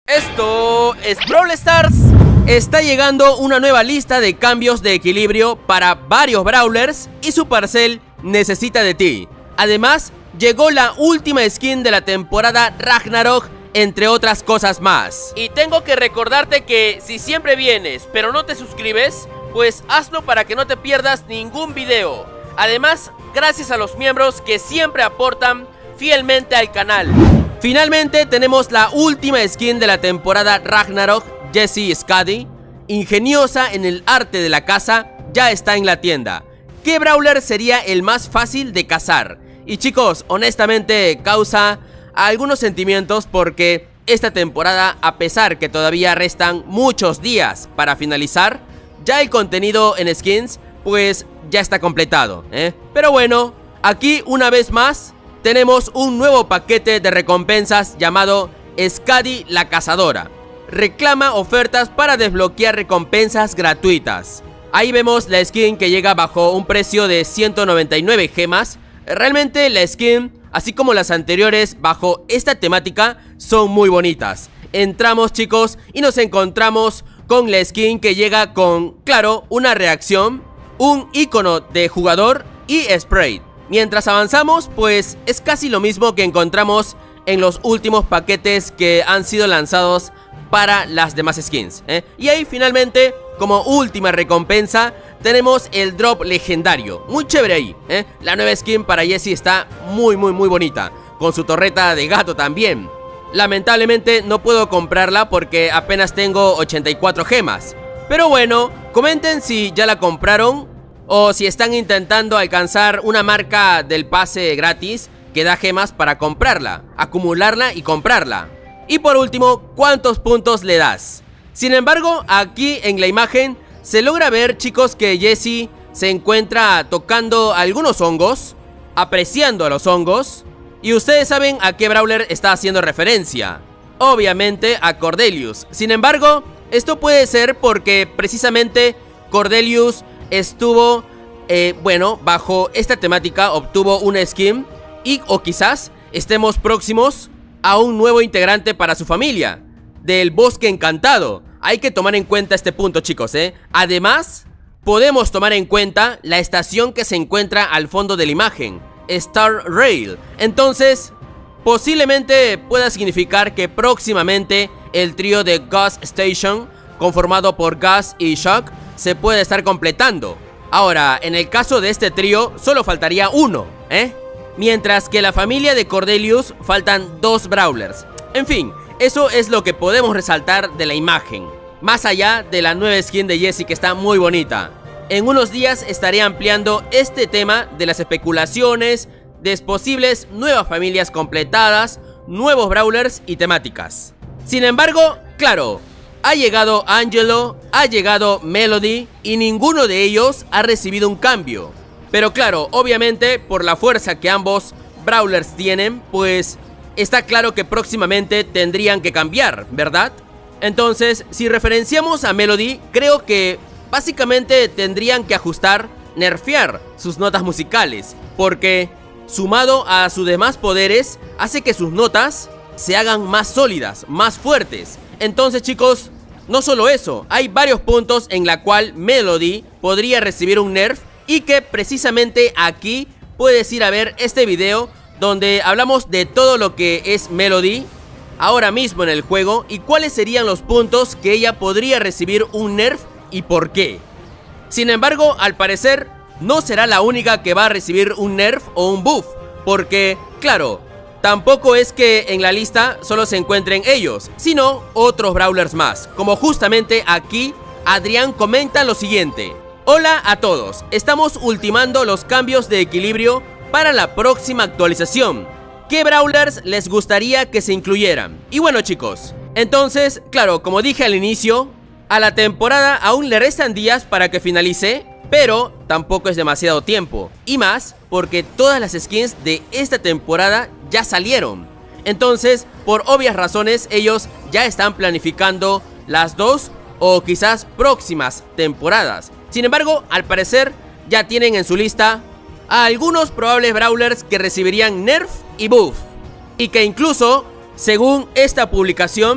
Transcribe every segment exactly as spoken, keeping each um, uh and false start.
Esto es Brawl Stars. Está llegando una nueva lista de cambios de equilibrio para varios brawlers y Supercell necesita de ti. Además, llegó la última skin de la temporada Ragnarok, entre otras cosas más. Y tengo que recordarte que si siempre vienes pero no te suscribes, pues hazlo para que no te pierdas ningún video. Además, gracias a los miembros que siempre aportan fielmente al canal. Finalmente tenemos la última skin de la temporada Ragnarok, Jessie Skadi, ingeniosa en el arte de la caza, ya está en la tienda. ¿Qué brawler sería el más fácil de cazar? Y chicos, honestamente causa algunos sentimientos porque esta temporada, a pesar que todavía restan muchos días para finalizar, ya el contenido en skins pues ya está completado, ¿eh? Pero bueno, aquí una vez más tenemos un nuevo paquete de recompensas llamado Skadi la Cazadora. Reclama ofertas para desbloquear recompensas gratuitas. Ahí vemos la skin que llega bajo un precio de ciento noventa y nueve gemas. Realmente la skin, así como las anteriores bajo esta temática, son muy bonitas. Entramos, chicos, y nos encontramos con la skin que llega con, claro, una reacción, un icono de jugador y spray. Mientras avanzamos, pues es casi lo mismo que encontramos en los últimos paquetes que han sido lanzados para las demás skins, ¿eh? Y ahí finalmente, como última recompensa, tenemos el drop legendario. Muy chévere ahí, ¿eh? La nueva skin para Jessie está muy muy muy bonita, con su torreta de gato también. Lamentablemente no puedo comprarla porque apenas tengo ochenta y cuatro gemas. Pero bueno, comenten si ya la compraron o si están intentando alcanzar una marca del pase gratis que da gemas para comprarla, acumularla y comprarla. Y por último, ¿cuántos puntos le das? Sin embargo, aquí en la imagen se logra ver, chicos, que Jessie se encuentra tocando algunos hongos, apreciando a los hongos. Y ustedes saben a qué brawler está haciendo referencia. Obviamente a Cordelius. Sin embargo, esto puede ser porque precisamente Cordelius estuvo, eh, bueno, bajo esta temática, obtuvo una skin. Y o quizás estemos próximos a un nuevo integrante para su familia, del Bosque Encantado. Hay que tomar en cuenta este punto, chicos, ¿eh? Además, podemos tomar en cuenta la estación que se encuentra al fondo de la imagen, Star Rail. Entonces, posiblemente pueda significar que próximamente el trío de Gas Station, conformado por Gas y Shock, se puede estar completando. Ahora, en el caso de este trío, solo faltaría uno, ¿eh? Mientras que la familia de Cordelius faltan dos brawlers. En fin, eso es lo que podemos resaltar de la imagen, más allá de la nueva skin de Jessie, que está muy bonita. En unos días estaré ampliando este tema de las especulaciones de posibles nuevas familias completadas, nuevos brawlers y temáticas. Sin embargo, claro, ha llegado Angelo, ha llegado Melody y ninguno de ellos ha recibido un cambio. Pero claro, obviamente por la fuerza que ambos brawlers tienen, pues está claro que próximamente tendrían que cambiar, ¿verdad? Entonces, si referenciamos a Melody, creo que básicamente tendrían que ajustar, nerfear sus notas musicales, porque sumado a sus demás poderes, hace que sus notas se hagan más sólidas, más fuertes. Entonces, chicos, no solo eso, hay varios puntos en la cual Melody podría recibir un nerf y que precisamente aquí puedes ir a ver este video donde hablamos de todo lo que es Melody ahora mismo en el juego y cuáles serían los puntos que ella podría recibir un nerf y por qué. Sin embargo, al parecer no será la única que va a recibir un nerf o un buff, porque, claro, tampoco es que en la lista solo se encuentren ellos, sino otros brawlers más, como justamente aquí Adrián comenta lo siguiente: hola a todos, estamos ultimando los cambios de equilibrio para la próxima actualización. ¿Qué brawlers les gustaría que se incluyeran? Y bueno, chicos, entonces, claro, como dije al inicio, a la temporada aún le restan días para que finalice, pero tampoco es demasiado tiempo. Y más porque todas las skins de esta temporada ya salieron. Entonces, por obvias razones, ellos ya están planificando las dos o quizás próximas temporadas. Sin embargo, al parecer ya tienen en su lista a algunos probables brawlers que recibirían nerf y buff, y que incluso, según esta publicación,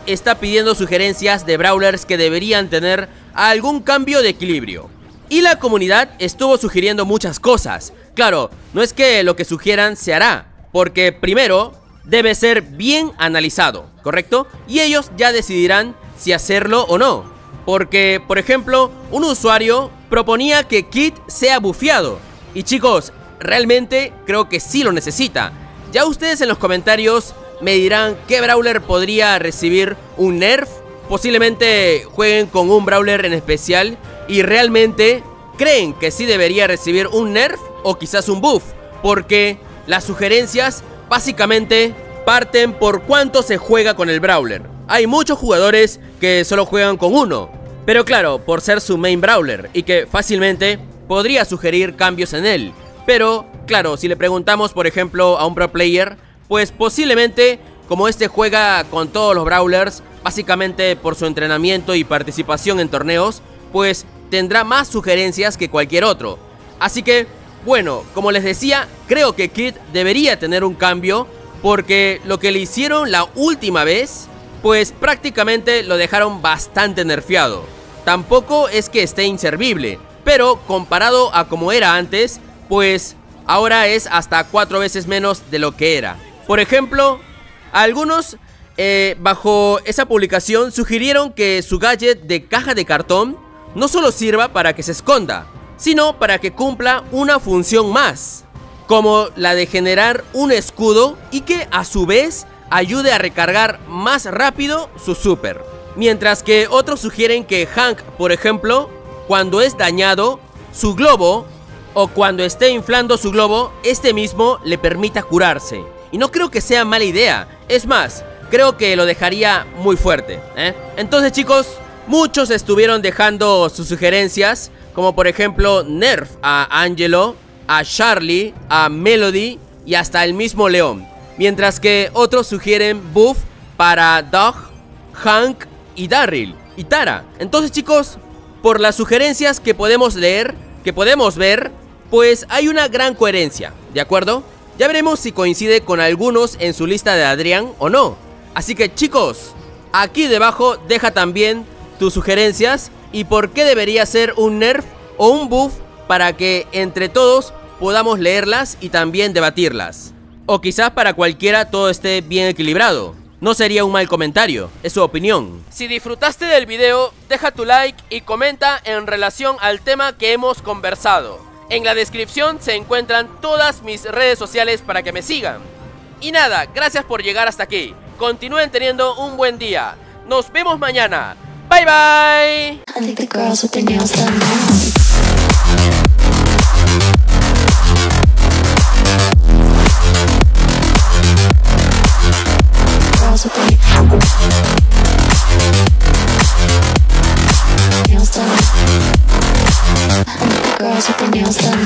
está pidiendo sugerencias de brawlers que deberían tener algún cambio de equilibrio. Y la comunidad estuvo sugiriendo muchas cosas. Claro, no es que lo que sugieran se hará, porque primero debe ser bien analizado, ¿correcto? Y ellos ya decidirán si hacerlo o no. Porque, por ejemplo, un usuario proponía que Kit sea bufeado. Y chicos, realmente creo que sí lo necesita. Ya ustedes en los comentarios me dirán qué brawler podría recibir un nerf. Posiblemente jueguen con un brawler en especial y realmente creen que sí debería recibir un nerf o quizás un buff, porque las sugerencias básicamente parten por cuánto se juega con el brawler. Hay muchos jugadores que solo juegan con uno, pero claro, por ser su main brawler y que fácilmente podría sugerir cambios en él. Pero claro, si le preguntamos por ejemplo a un pro player, pues posiblemente como este juega con todos los brawlers, básicamente por su entrenamiento y participación en torneos, pues tendrá más sugerencias que cualquier otro. Así que, bueno, como les decía, creo que Kit debería tener un cambio, porque lo que le hicieron la última vez, pues prácticamente lo dejaron bastante nerfeado. Tampoco es que esté inservible, pero comparado a como era antes, pues ahora es hasta cuatro veces menos de lo que era. Por ejemplo, algunos eh, bajo esa publicación sugirieron que su gadget de caja de cartón no solo sirva para que se esconda, sino para que cumpla una función más, como la de generar un escudo y que a su vez ayude a recargar más rápido su super. Mientras que otros sugieren que Hank, por ejemplo, cuando es dañado, su globo, o cuando esté inflando su globo, este mismo le permita curarse. Y no creo que sea mala idea, es más, creo que lo dejaría muy fuerte, ¿eh? Entonces chicos, muchos estuvieron dejando sus sugerencias, como por ejemplo nerf a Angelo, a Charlie, a Melody y hasta el mismo León. Mientras que otros sugieren buff para Doug, Hank y Darryl y Tara. Entonces chicos, por las sugerencias que podemos leer, que podemos ver, pues hay una gran coherencia, ¿de acuerdo? Ya veremos si coincide con algunos en su lista de Adrián o no. Así que chicos, aquí debajo deja también tus sugerencias y por qué debería ser un nerf o un buff para que entre todos podamos leerlas y también debatirlas. O quizás para cualquiera todo esté bien equilibrado. No sería un mal comentario, es su opinión. Si disfrutaste del video, deja tu like y comenta en relación al tema que hemos conversado. En la descripción se encuentran todas mis redes sociales para que me sigan. Y nada, gracias por llegar hasta aquí. Continúen teniendo un buen día. Nos vemos mañana. Bye bye. I think the girls with their nails done now. Girls with their nails done. I think the girls with their nails done.